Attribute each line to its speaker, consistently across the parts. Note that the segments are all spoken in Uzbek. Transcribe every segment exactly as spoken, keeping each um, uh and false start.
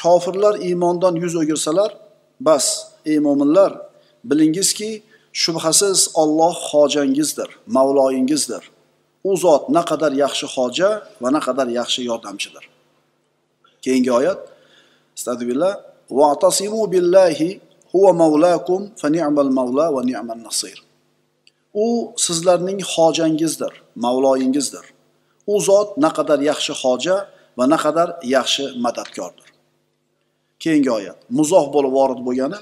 Speaker 1: kofirlar iymondan yuz o'girsalar, bas, ey mo'minlar, bilingizki, shubhasiz Alloh hojangizdir, Mavloyingizdir. U zot naqadar yaxshi hoja va naqadar yaxshi yordamchidir. Keyingi oyat: Astagfirullah wa'tasimu billahi huwa mavlakum fa ni'mal mavla va ni'man nasir. U sizlarning hojangizdir, Mavloyingizdir. U zot naqadar yaxshi hoja va naqadar yaxshi madadkordir. Keyingi oyat muzoh bo'lib vorid bo'lgani: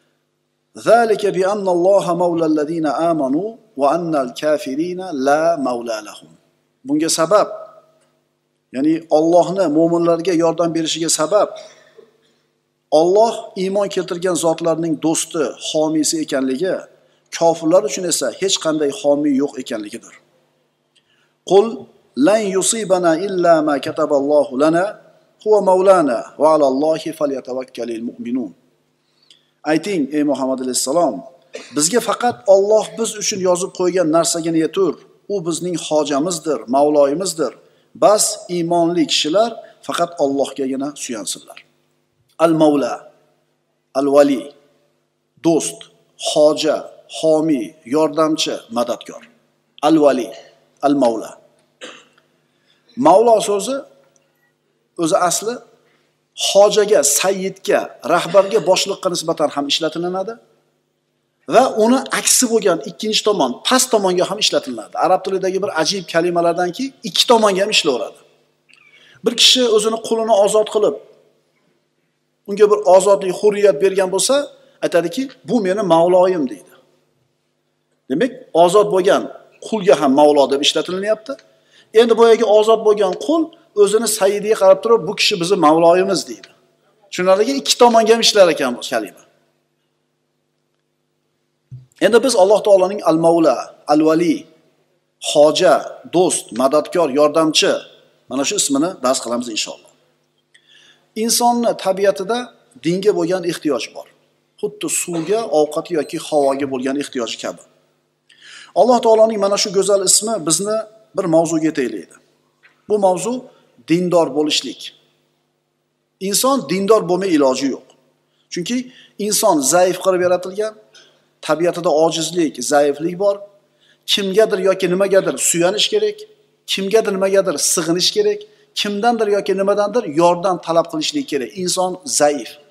Speaker 1: Zalika bi anna Alloha mavlallazina amanu va annal kafirina la mavla lahum. Bunga sabab, ya'ni Allohning mo'minlarga yordam berishiga sabab Alloh iymon keltirgan zotlarning do'sti, homiysi ekanligi, kofirlar uchun esa hech qanday homiy yo'q ekanligidir. Qul lan yusibana illa ma kataballohu lana huwa maulana va alallohi falyatawakkalul mu'minun. Ayting ey Muhammad alayhisalom, bizga faqat Alloh biz uchun yozib qo'ygan narsagina yetur. U bizning hojamizdir, Mavloyimizdir. Bas iymonli kishilar faqat Allohgagina suyansinlar. Al-Mavla, Al-Vali, do'st, hoja, homiy, yordamchi, madadkor. Al-Vali, Al-Mavla. Mavlo so'zi o'zi asli hojaga, sayyidga, rahbarga, boshliqqa nisbatan ham ishlatilinadi va uni aksi bo'lgan ikkinchi tomon, past tomonga ham ishlatilinadi. Arab tilidagi bir ajib kalimalardanki, ikki tomonga ham ishlaveradi. Bir kishi o'zini qulini ozod qilib, unga bir ozodlik, hurriyat bergan bo'lsa, aytadiki, bu meni mavloyim deydi. Demak, ozod bo'lgan qulga ham mavlo deb ishlatilyapti. Endi boyagi ozod bo'lgan qul o'zini sayyidiga qarab turib, bu kishi bizni mavloyimiz deydi. Shunlarga ikki tomonga ham ishlar ekan bu kalima. Endi biz Alloh taolaning al-Mavla, al-Vali, hoja, do'st, madadkor, yordamchi mana shu ismini dars qilamiz inshaalloh. Insonning tabiatida dinga bo'lgan ehtiyoj bor. Xuddi suvga, ovqat yoki havoga bo'lgan ehtiyoji kabi. Alloh taolaning mana shu go'zal ismi bizni bir mavzuga yetaklaydi. Bu mavzu dindor bo'lishlik. Inson dindor bo'lmay iloji yo'q. Chunki inson zaif qilib yaratilgan, tabiatida ojizlik, zaiflik bor. Kimgadir yoki nimagadir suyanish kerak, kimgadir nimagadir sig'inish kerak, kimdandir yoki nimadandir yordam talab qilishlik kerak. Inson zaif.